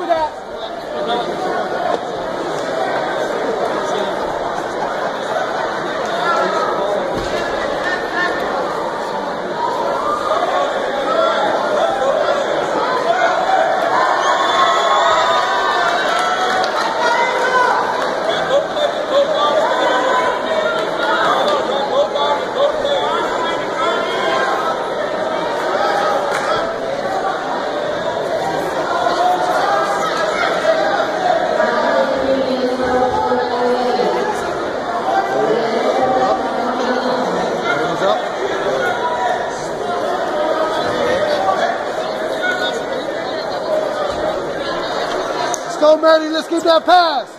that. Let's go, Manny. Let's get that pass.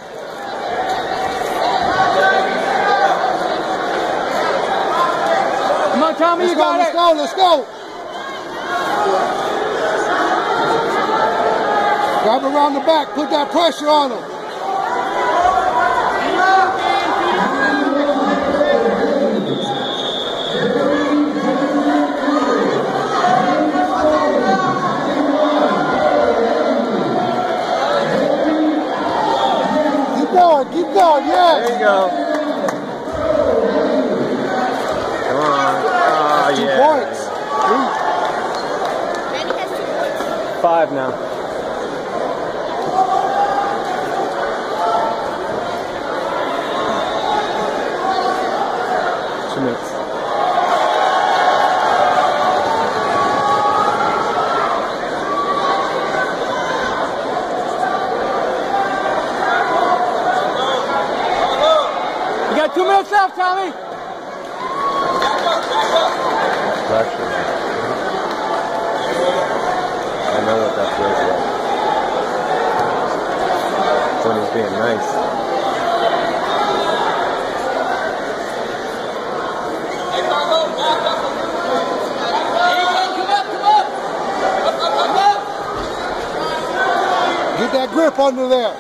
Come on, Tommy, you got it. Let's go, let's go. Grab him around the back. Put that pressure on him. Keep going, yes. There you go. Come on. Oh, That's 2 yeah. points. 5 now. Two minutes. You got 2 minutes left, Tommy. Pressure. I know what that feels like. When he's being nice. Get that grip under there.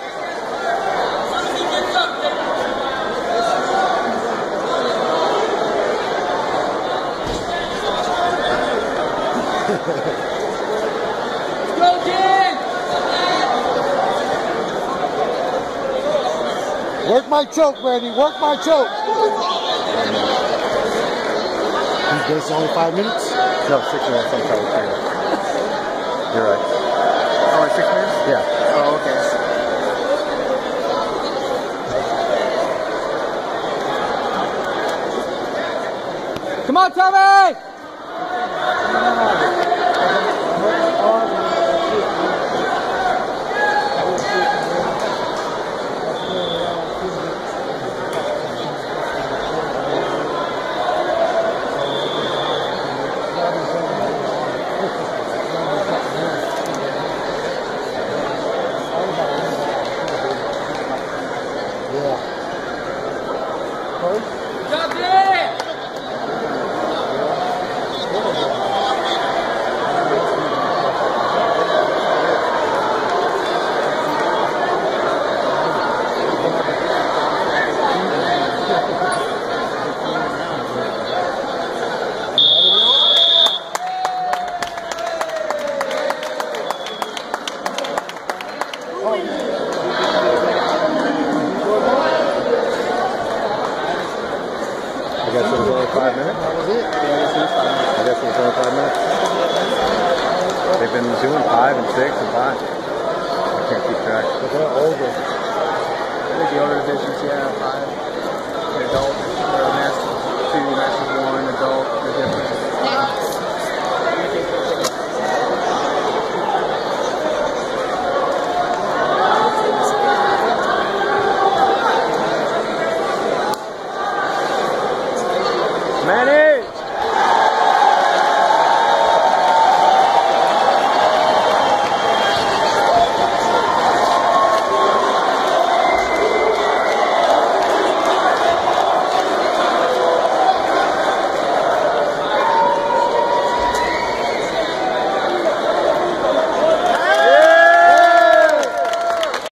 Go, kid! Work my choke, Manny. Work my choke. This is only 5 minutes? No, 6 minutes. I'm sorry. You're right. Oh, 6 minutes? Yeah. Oh, okay. Come on, Tommy! I guess it was only 5 minutes. That was it. I guess it was only 5 minutes. They've been doing 5 and 6 and 5. I can't keep track. But they're older. I think the older divisions, yeah, 5. The adult, or master 2, master 1, adult, they're different. Manny!